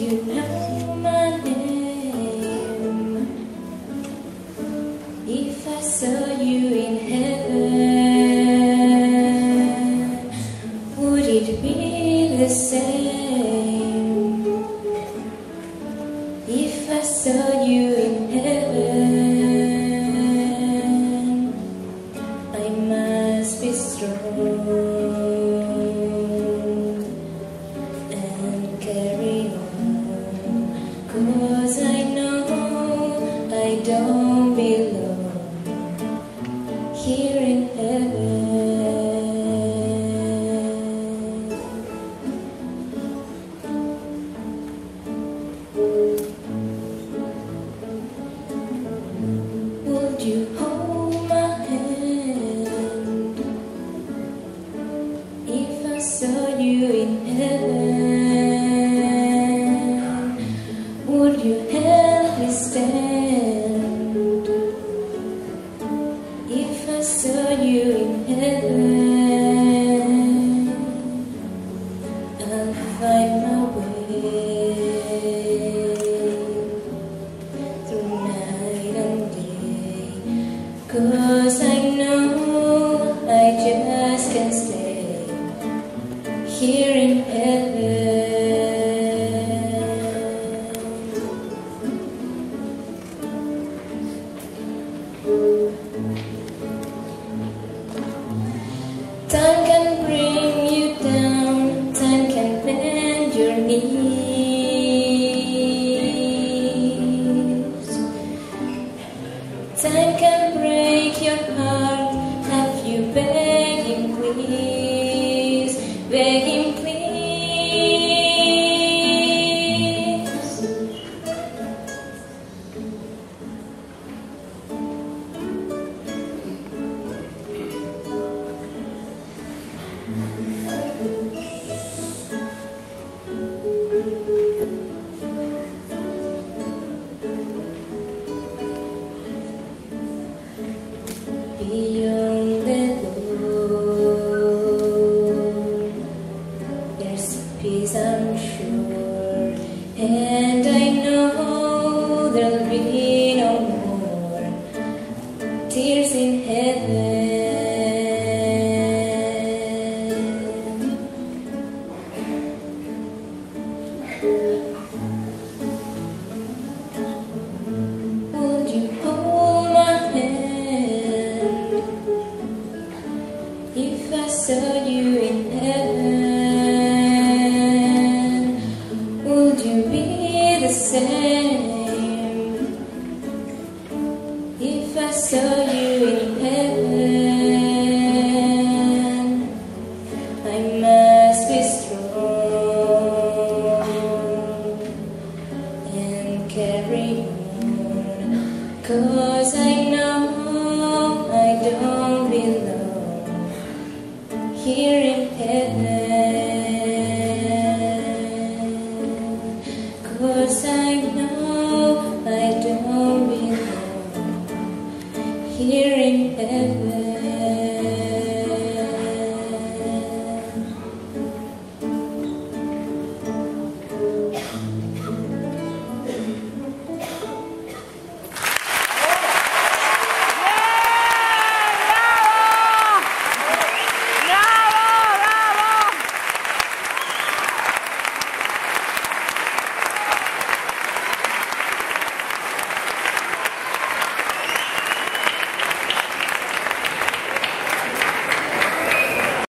you know my name? If I saw you in heaven, would it be the same? If I saw you in heaven, I must be strong and carry on, 'cause I know I don't belong here in heaven. Would you hold my hand if I saw you in heaven? Would you help me stand if I saw you in heaven? I'll find my way through night and day, 'cause I know I just can't stay here in heaven. Time can bring you down, time can bend your knees. Time can break your heart, have you beg him please, beg him please. Beyond the Lord, there's peace I'm sure, and I know there'll be